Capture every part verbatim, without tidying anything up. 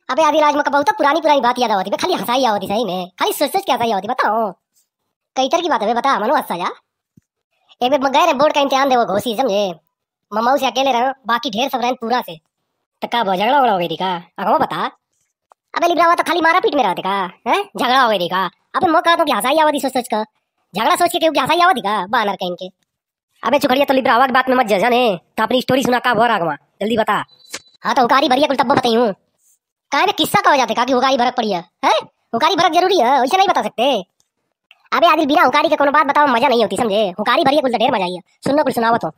अबे आदि राज में बहुत पुरानी पुरानी बात याद आवती, खाली हंसाई आवती सही में, खाली सोच सोच के हंसाई आवती। बताओ कई तरह की बात है बता मनो हंसा जा। एक बार गए बोर्ड का इम्तिहान दे वो घोसी समझे, मम्मा से अकेले रहो बाकी ढेर सब रहन पूरा से तक्का बहुत झगड़ा वगड़ा हो गई थी का अगो बता। अबे लिब्रावा तो खाली मारा पीट में रहते का हैं, झगड़ा हो गई थी का। अबे मौका तो हंसाई आवती सोच सोच का, झगड़ा सोच के क्यों हंसाई आवती का बानर कहीं के। अबे चुखड़िया तो लिब्रावा की बात में मत जा जाने, तो अपनी स्टोरी सुना का भर आगवा जल्दी बता। हाँ तो हुकारी भरिया कुल तब बताई हूँ कहा किस्सा कहा जाते का कि हुकारी भरक पड़ी है, हुकारी भरक जरूरी है वैसे नहीं बता सकते। अबे आदिल बिना हुकारी के कोनो बात बताओ मजा नहीं होती समझे, हुकारी भरिया कुल ढेर मजा आई है सुनना कुल सुनावत हो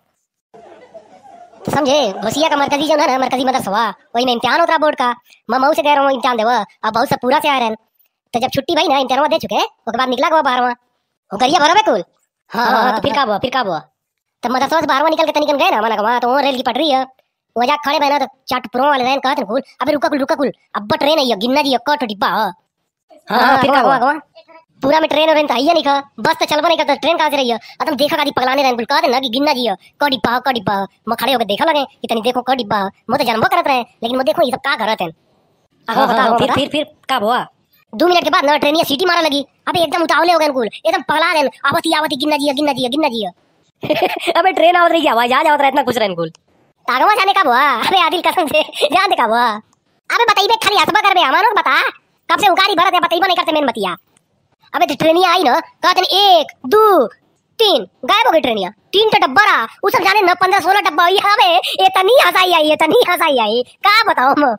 तो समझे। घोसिया का मरकजी जो है ना मरकजी मदरसा हुआ वही में इम्तिहान होता बोर्ड का, मैं मऊ से कह रहा हूँ इम्तिहान देवा। अब बहुत सब पूरा से आ रहे हैं तो जब छुट्टी भाई ना इम्तिहान दे चुके उसके बाद निकला गवा बारहवां हुकरिया भरा कुल। हाँ तो फिर का हुआ फिर का हुआ तब मदरसा से बारहवां निकल के तनिक गए ना मैंने कहा तो रेल की पटरी है वो जा खड़े बहना तो चट प्रो वाले रहन कहते कुल। अबे रुका कुल रुका कुल अब ट्रेन आई है गिन्ना जी कट डिब्बा। हां फिर का हुआ पूरा में ट्रेन और है नहीं का बस तो चलबा नहीं करता ट्रेन कहां से रही है। तुम देखा गाड़ी पगलाने रहन कुल कहते ना कि गिन्ना जी क डिब्बा क डिब्बा म खड़े होके देखा लगे कि तनी देखो क डिब्बा मो तो जानबो करत रहे लेकिन मो देखो ये सब का करत है। हां बताओ फिर फिर फिर का हुआ। दो मिनट के बाद ना ट्रेन सीटी मारने लगी। अबे एकदम उतावले हो गए कुल एकदम पगला रहे आवती आवती गिन्ना जी गिन्ना जी गिन्ना जी। अबे ट्रेन आवत रही आवाज आ जावत रहा इतना कुछ रहन कुल तागवा जाने का हुआ। अबे आदिल कसम से जान देखा हुआ। अबे बताइबे खाली हसबा करबे हमारो बता कब से उकारी भरत है बताइबो नहीं करते मेन मतिया। अबे तो ट्रेनिया आई ना कहते एक दो तीन गायब हो गई ट्रेनिया तीन तो डब्बा रहा उस सब जाने न पंद्रह सोलह डब्बा हुई। अबे ये तनी हंसाई आई ये तनी हंसाई आई का बताओ म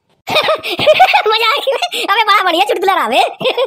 मजा आई। अबे बड़ा बढ़िया चुटकुला रहा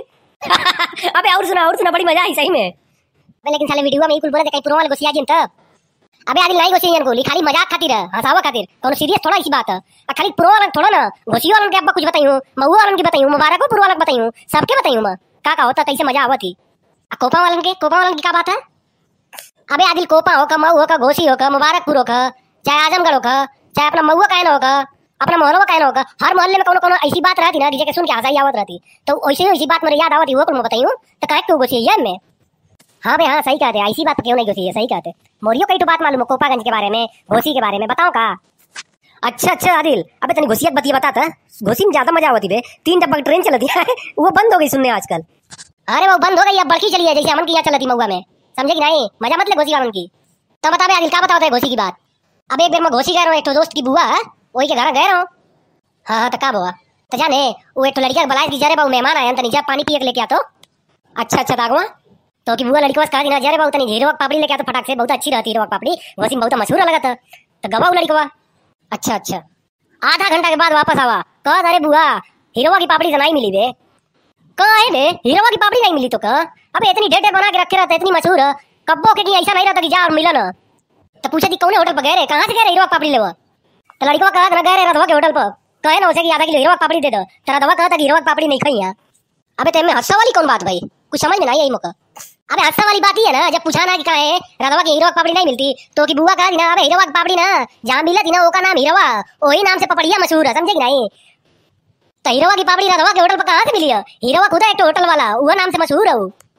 अबे और सुना और सुना बड़ी मजा आई सही में। लेकिन साले वीडियो में कुल बोले कहीं पुरो वाले गोसिया जिन तब। अबे आदिल नहीं गोसियन को खाली मजाक खातिर हंसावा खातिर कोनो सीरियस थोड़ा इसी बात है खाली पुरो वाला थोड़ा ना गोसियो वाला के अब कुछ बताई हूं मऊ वाला की बताई हूं मुबारक को पुरो वाला बताई हूं सबके बताई हूं मैं का का होता कैसे मजा आवत थी। कोपा वाला के कोपा वाला की क्या बात है। अबे आदिल कोपा हो का मऊ हो का घोसी हो का मुबारकपुर हो का चाहे आजमगढ़ हो का चाहे अपना मऊ का हो का अपना मोहल्ला का हो का हर मोहल्ले में कोनो कोनो ऐसी बात रहती ना जिसे सुन के हंसाई आवत रहती तो वैसे ही ऐसी बात मेरे याद आवत वो को मैं बताई हूं तो काहे क्यों घोसी है मैं। हाँ भाई हाँ सही कहते ऐसी बात क्यों नहीं घोसी है सही कहते मोरियो कई तो बात मालूम है कोपागंज के बारे में घोसी के बारे में बताओ का। अच्छा अच्छा आदिल अबे तनी घोसियत बतिया बताता घोसी में ज्यादा मजा आवती बे तीन डब्बा ट्रेन चलती है वो बंद हो गई सुनने आजकल। अरे वो बंद हो गई अब बड़की चली है जैसे अमन की यहाँ चलती मऊआ में समझे कि नहीं मजा मत ले घोसी वालन की। तो बता बे आदिल क्या बताओ घोसी की बात। अब एक बार मैं घोसी गया रहा हूँ एक तो दोस्त की बुआ वही के घर गए रहा हूँ। हाँ हाँ तो का बुआ तो जाने वो एक तो लड़किया बुलाए थी जरे बहु मेहमान आए नीचे पानी पिए लेके आ तो। अच्छा अच्छा दागवा तो कि बुआ लड़की बस कहा ना जरे बहुत नहीं हीरो पापड़ी लेके आ तो फटाक से बहुत अच्छी रहती हीरो पापड़ी घोसी में बहुत मशहूर लगा था तो गवा लड़की हुआ। अच्छा अच्छा आधा घंटा के बाद वापस आवा कह अरे बुआ हीरोवा की पापड़ी तो नहीं मिली बे कहे बे हीरोवा की पापड़ी नहीं मिली तो कह। अबे इतनी डेटे बना के रखे रहता इतनी मशहूर है कब्बो के ऐसा नहीं रहता कि जा और मिला ना तो पूछे थी कौन होटल पर गए रे कहाँ से गए हीरोवा पापड़ी लेवा तो लड़की कहा ना गए रे रधवा के होटल पर कहे ना उसे कि आधा किलो हीरोवा पापड़ी दे दो तेरा दवा कहता कि हीरोवा पापड़ी नहीं खाई है। अबे तेरे में हंसा वाली कौन बात भाई कुछ समझ में नहीं आई मौका। अबे हंसा वाली बात ही है ना जब पूछा ना कि कहा है रधवा की हीरोवा पापड़ी नहीं मिलती तो कि बुआ कहा ना अबे हीरोवा की पापड़ी ना जहाँ मिला थी ना वो का नाम हीरोवा वही नाम से पपड़िया मशहूर है समझे कि नहीं। तो हीरोवा की पापड़ी रधवा के होटल पर कहाँ से मिली है हीरोवा खुद है एक होटल वाला वो नाम से मशहूर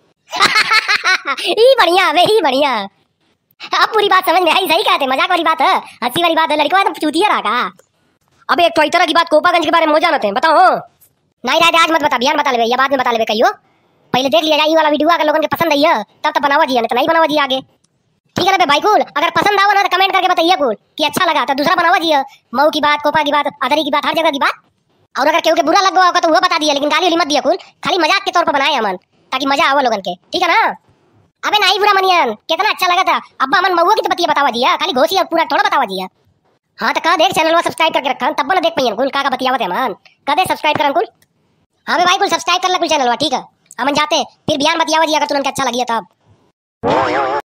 है ही बढ़िया वे ही बढ़िया अब पूरी बात समझ में आई सही कहते मजाक वाली बात है हंसी वाली बात है लड़की तो चूतिया रहा। अब एक तो तरह की बात कोपागंज के बारे में हो जानते हैं बताओ। नहीं रात आज मत बता बिहान बता ले या बाद में बता ले कहियो पहले देख लिया जाए वाला वीडियो अगर लोगों के पसंद आई है तब तब बनावा जी नहीं तो नहीं बनावा जी आगे ठीक है ना भाई कुल अगर पसंद आओ ना तो कमेंट करके बताइए कुल कि अच्छा लगा तो दूसरा बनावा जी मऊ की बात कोपा की बात अदरी की बात हर जगह की बात। और अगर केहू के बुरा लग गया होगा तो वो बता दिया लेकिन गाली वाली मत दिया कुल खाली मजाक के तौर पर बनाए अमन ताकि मजा आवा लोगन के ठीक है ना। अबे नहीं बुरा मनियन कितना अच्छा लगा था अब्बा अमन मऊ की तो बतिया बतावा जी खाली घोसी और पूरा थोड़ा बतावा जी। हाँ तो कह देख चैनल में सब्सक्राइब करके रखा तब ना देख पाइए कुल का बतियावत है मान कह दे सब्सक्राइब कर कुल। हाँ भाई कुल सब्सक्राइब कर ला कुल चैनल ठीक है अमन जाते फिर बिहान बतियावा जी अगर तुरंत अच्छा लगी तब।